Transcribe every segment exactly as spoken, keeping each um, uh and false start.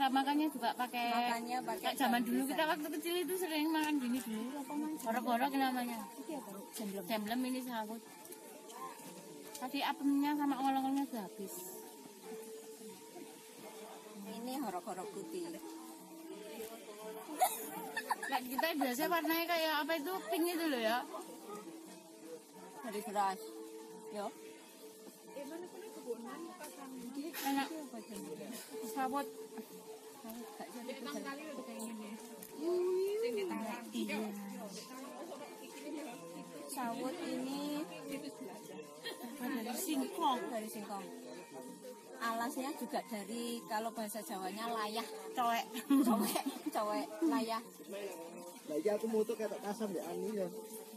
cara makannya juga pakai makannya pakai zaman dulu kita waktu kecil itu sering makan gini dulu. Gorok-gorok namanya. Jemblem. Jemblem ini sawut. Tadi apemnya sama olong-olongnya sudah habis. Ini horok-horok putih. Nah, kita biasa warnanya kayak apa itu pink itu loh ya. Dari beras. Yo. Enak. Sawut. Sawut ini dari singkong. Dari singkong. Alasnya juga dari, kalau bahasa Jawanya layah. Cowek. Cowek. Cowek. Layah. Layah aku mau tuh kayak asam ya ani ya.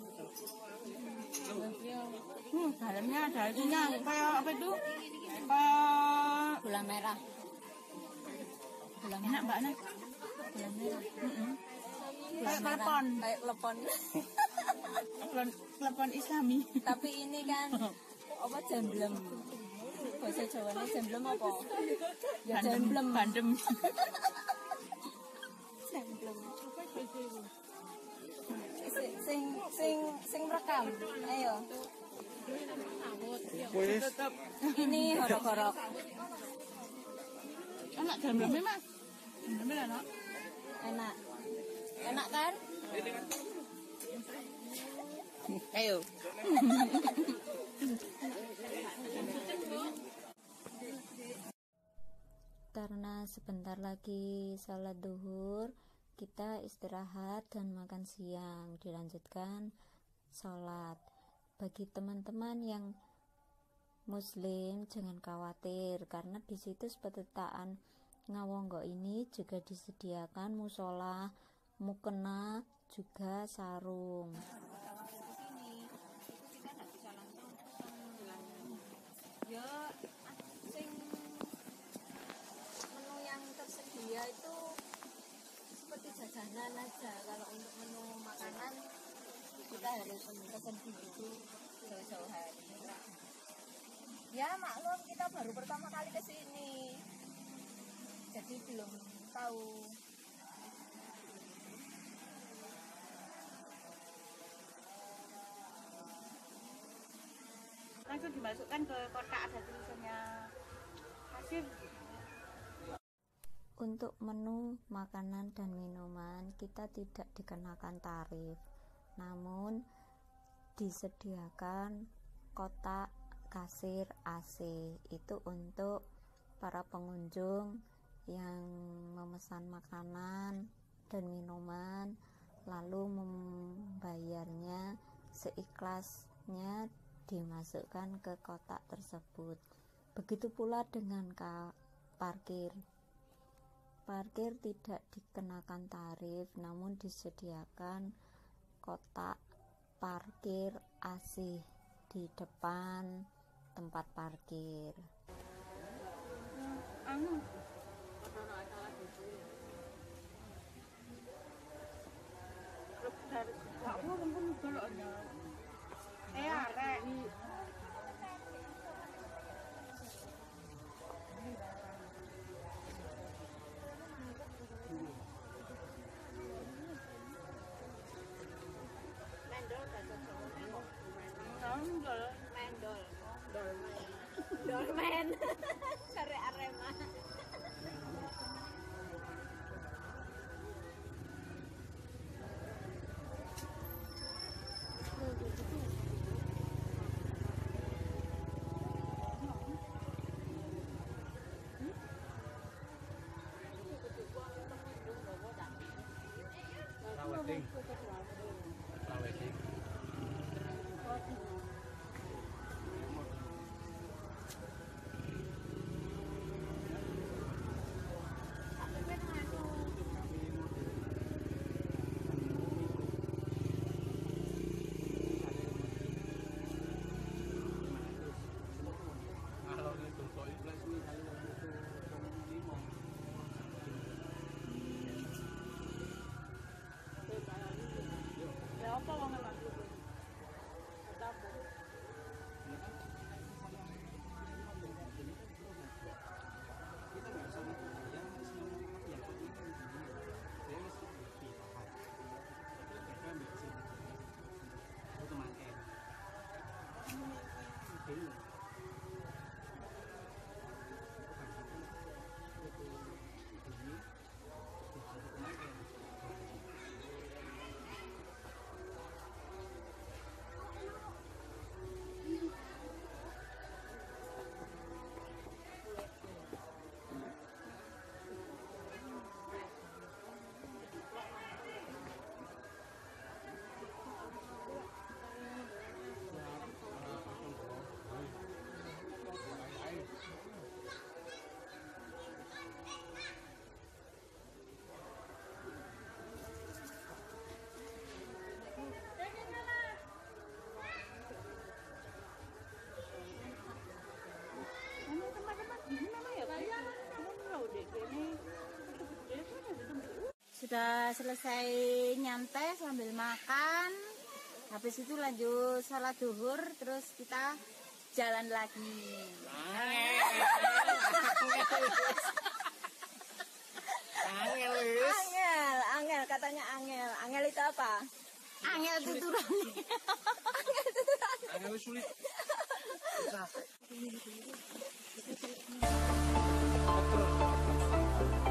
Hmm, dalamnya ada itunya kayak apa itu? Kayak Gula merah. Gula enak mbak Ana. Gula merah. Mm-mm. Gula Kayak merah. telepon. Kayak telepon. Telepon telepon Islami. Tapi ini kan apa jemblem. Bahasa Jawanya jemblem apa? Ya jemblem. Bandem. Jemblem. Sing sing sing sing merekam. Ayo. Wes. Ini horok-horok. Enak jemblemnya mas. Jemblemnya enak. Enak. Enak kan? Ayo. Karena sebentar lagi salat duhur, kita istirahat dan makan siang, dilanjutkan sholat. Bagi teman-teman yang muslim jangan khawatir, karena di situs petetaan Ngawonggo ini juga disediakan musola, mukena, juga sarung. Ya, sing menu yang tersedia itu seperti jajanan aja. Kalau untuk menu makanan kita harus pesen dulu jauh-jauh hari. Ya maklum, kita baru pertama kali ke sini, jadi belum tahu. Langsung dimasukkan ke kotak, ada tulisannya hasil. Untuk menu makanan dan minuman kita tidak dikenakan tarif, namun disediakan kotak kasir A C. Itu untuk para pengunjung yang memesan makanan dan minuman, lalu membayarnya seikhlasnya dimasukkan ke kotak tersebut. Begitu pula dengan parkir. Parkir tidak dikenakan tarif, namun disediakan kotak parkir A C di depan tempat parkir. Anu. Kamu pun goloknya. Eh, arek. Mendol bahasa Jawa. Mendol. Mendol. Dolmen. Dolmen. Sare Arema. Wedding. Wedding. Sudah selesai nyantai sambil makan, habis itu lanjut sholat duhur, terus kita jalan lagi. Angel, Angel, angel katanya angel. Angel itu apa? Angel tuturan. angel sulit. Susah.